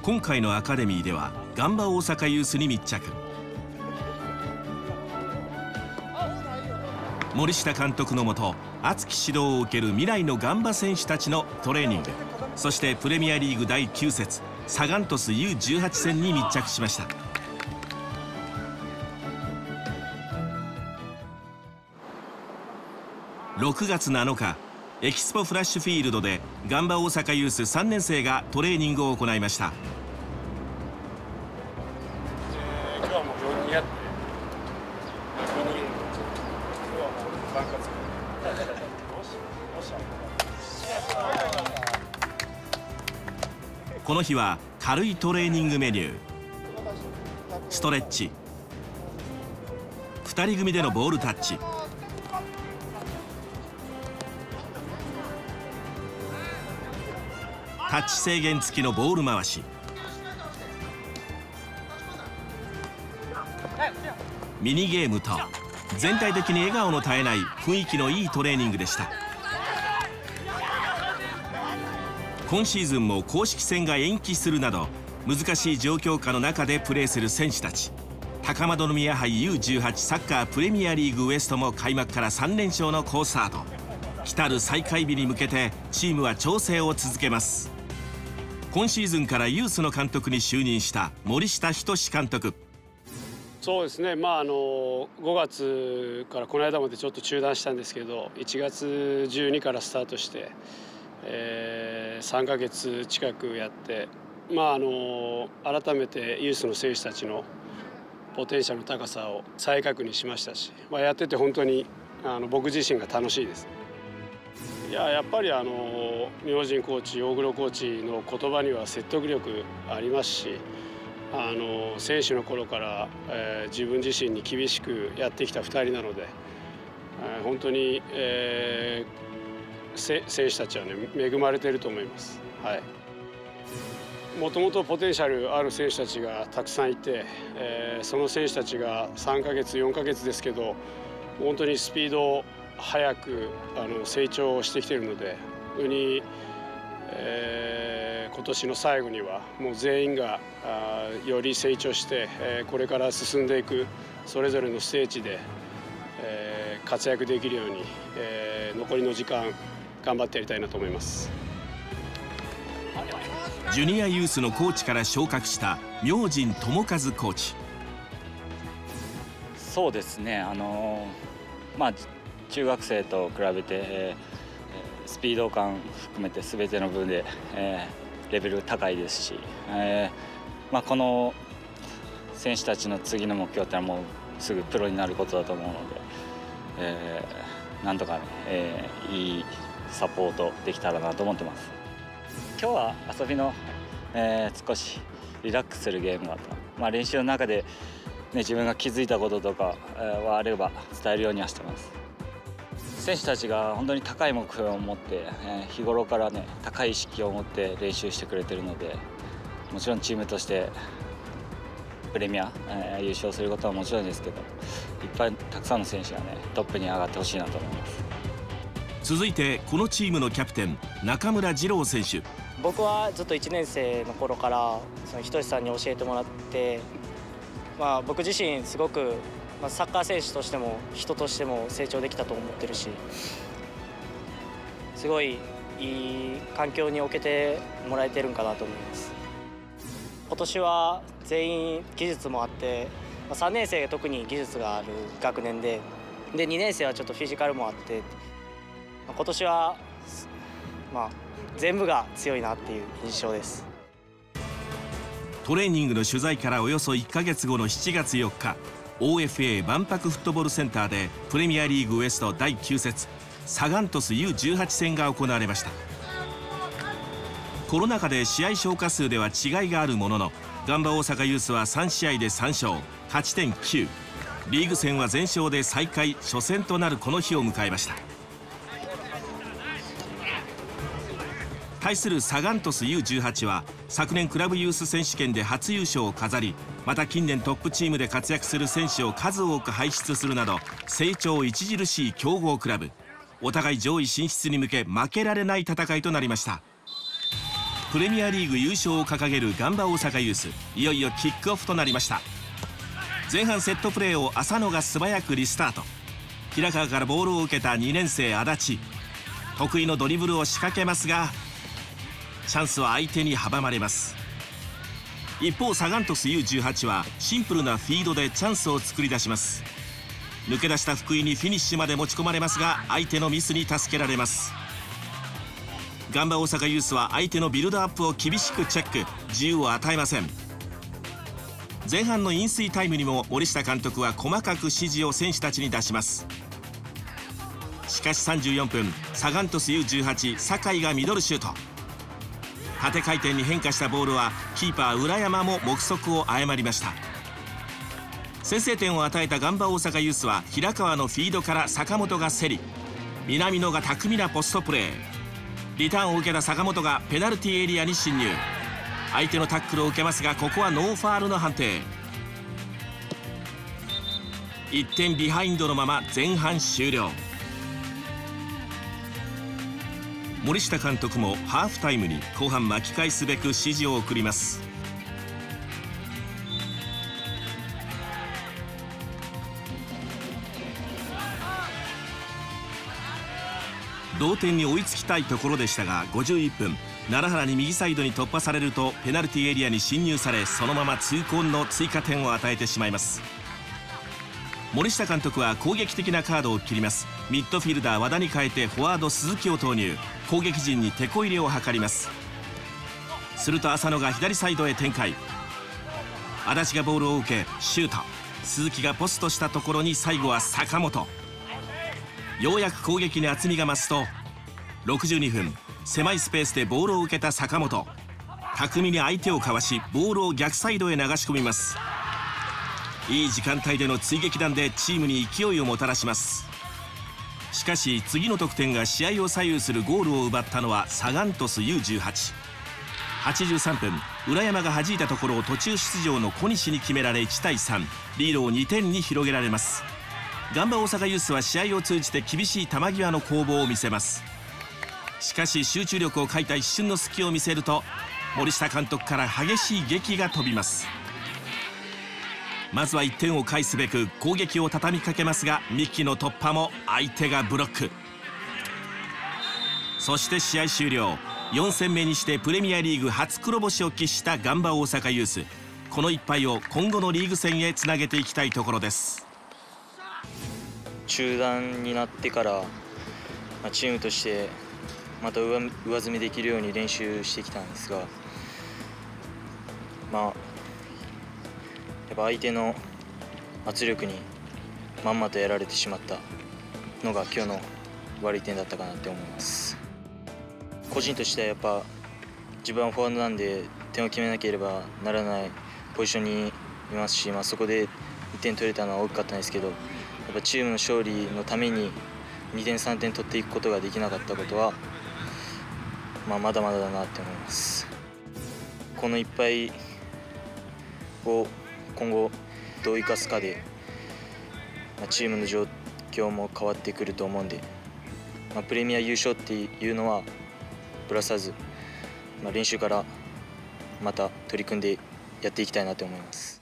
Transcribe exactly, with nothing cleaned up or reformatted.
今回のアカデミーではガンバ大阪ユースに密着。森下監督のもと熱き指導を受ける未来のガンバ選手たちのトレーニング、そしてプレミアリーグだいきゅう節サガン鳥栖 ユーじゅうはち 戦に密着しました。ろくがつなのか、エキスポフラッシュフィールドでガンバ大阪ユースさんねん生がトレーニングを行いました。 えー、今日はもう病院にやって病院に今日はもうバンカツこの日は軽いトレーニングメニュー、ストレッチ、ふたり組でのボールタッチ、タッチ制限付きのボール回し、ミニゲームと全体的に笑顔の絶えない雰囲気のいいトレーニングでした。今シーズンも公式戦が延期するなど難しい状況下の中でプレーする選手たち。高円宮杯 ユーじゅうはち サッカープレミアリーグウエストも開幕からさん連勝の好スタート。来たる再開日に向けてチームは調整を続けます。今シーズンからユースの監督に就任した森下仁監督。 そうですね、まああのごがつからこの間までちょっと中断したんですけど、いちがつじゅうにからスタートして、えー、さんかげつ近くやって、まああの改めてユースの選手たちのポテンシャルの高さを再確認しましたし、まあ、やってて本当にあの僕自身が楽しいです。いや、やっぱりあの明神コーチ、大黒コーチの言葉には説得力ありますし、あの選手の頃から、えー、自分自身に厳しくやってきたふたりなので、えー、本当に、えー、選手たちはね恵まれていると思います。はい。もともとポテンシャルある選手たちがたくさんいて、えー、その選手たちがさんかげつよんかげつですけど本当にスピード早くあの成長してきているので、本当に、えー、今年の最後にはもう全員があより成長して、えー、これから進んでいくそれぞれのステージで、えー、活躍できるように、えー、残りの時間頑張ってやりたいなと思います。 ジュニアユースのコーチから昇格した明神智和コーチ。 そうですね、あのー、まあ中学生と比べて、えー、スピード感含めて全ての部分で、えー、レベル高いですし、えーまあ、この選手たちの次の目標ってのはもうすぐプロになることだと思うので、えー、なんとかね、えー、いいサポートできたらなと思ってます。今日は遊びの、えー、少しリラックスするゲームだった、まあ、練習の中で、ね、自分が気づいたこととかはあれば伝えるようにはしてます。選手たちが本当に高い目標を持って、えー、日頃からね高い意識を持って練習してくれてるので、もちろんチームとしてプレミア、えー、優勝することはもちろんですけど、いっぱいたくさんの選手がねトップに上がってほしいなと思います。 続いてこのチームのキャプテン中村次郎選手。 僕はずっといちねん生の頃からその仁さんに教えてもらって、まあ、僕自身すごく、まあ、サッカー選手としても人としても成長できたと思ってるし、すごいいい環境に置けてもらえてるんかなと思います。今年は全員技術もあって、まあ、さんねん生が特に技術がある学年で、でにねん生はちょっとフィジカルもあって、今年はまあ全部が強いなっていう印象です。 トレーニングの取材からおよそいっかげつごのしちがつよっか、 オーエフエー 万博フットボールセンターでプレミアリーグウエストだいきゅう節サガン鳥栖 ユーじゅうはち 戦が行われました。コロナ禍で試合消化数では違いがあるものの、ガンバ大阪ユースはさん試合でさん勝、勝ち点きゅう、リーグ戦は全勝で再開初戦となるこの日を迎えました。対するサガン鳥栖 ユーじゅうはち は昨年クラブユース選手権で初優勝を飾り、また近年トップチームで活躍する選手を数多く輩出するなど成長著しい強豪クラブ。お互い上位進出に向け負けられない戦いとなりました。 プレミアリーグ優勝を掲げるガンバ大阪ユース、いよいよキックオフとなりました。前半セットプレーを浅野が素早くリスタート。平川からボールを受けたにねん生足立、得意のドリブルを仕掛けますがチャンスは相手に阻まれます。一方サガン鳥栖 ユーじゅうはち はシンプルなフィードでチャンスを作り出します。抜け出した福井にフィニッシュまで持ち込まれますが相手のミスに助けられます。ガンバ大阪ユースは相手のビルドアップを厳しくチェック、自由を与えません。前半の飲水タイムにも森下監督は細かく指示を選手たちに出します。しかしさんじゅうよんぷん、サガン鳥栖 ユーじゅうはち 酒井がミドルシュート。縦回転に変化したボールはキーパー浦山も目測を誤りました。先制点を与えたガンバ大阪ユースは平川のフィードから坂本が競り、南野が巧みなポストプレー。リターンを受けた坂本がペナルティーエリアに侵入。相手のタックルを受けますがここはノーファールの判定。いってんビハインドのまま前半終了。森下監督もハーフタイムに後半巻き返すべく指示を送ります。同点に追いつきたいところでしたがごじゅういっぷん、奈良原に右サイドに突破されるとペナルティーエリアに侵入されそのまま痛恨の追加点を与えてしまいます。森下監督は攻撃的なカードを切ります。ミッドフィルダー和田に変えてフォワード鈴木を投入。攻撃陣にテこ入れを図ります。すると浅野が左サイドへ展開。足立がボールを受けシュート。鈴木がポストしたところに最後は坂本。ようやく攻撃に厚みが増すとろくじゅうにふん、狭いスペースでボールを受けた坂本、巧みに相手をかわしボールを逆サイドへ流し込みます。いい時間帯での追撃弾でチームに勢いをもたらします。しかし次の得点が試合を左右するゴールを奪ったのはサガン鳥栖 ユーじゅうはち。はちじゅうさんぷん、浦山が弾いたところを途中出場の小西に決められいちたいさん、リードをにてんに広げられます。ガンバ大阪ユースは試合を通じて厳しい球際の攻防を見せます。しかし集中力を欠いた一瞬の隙を見せると森下監督から激しい檄が飛びます。まずはいってんを返すべく攻撃を畳みかけますが三木の突破も相手がブロック。そして試合終了。よん戦目にしてプレミアリーグ初黒星を喫したガンバ大阪ユース、この一敗を今後のリーグ戦へつなげていきたいところです。 中断になってから、まあ、チームとしてまた上上積みできるように練習してきたんですが、まあ、やっぱ相手の圧力にまんまとやられてしまったのが今日の悪い点だったかなって思います。個人としてはやっぱ自分はフォワードなんで点を決めなければならないポジションにいますし、まあ、そこでいってん取れたのは大きかったんですけど、やっぱチームの勝利のためににてんさんてん取っていくことができなかったことは、まあ、まだまだだなって思います。このいっぱいを今後どう生かすかで、まあ、チームの状況も変わってくると思うんで、まあ、プレミア優勝っていうのはぶらさず、まあ、練習からまた取り組んでやっていきたいなと思います。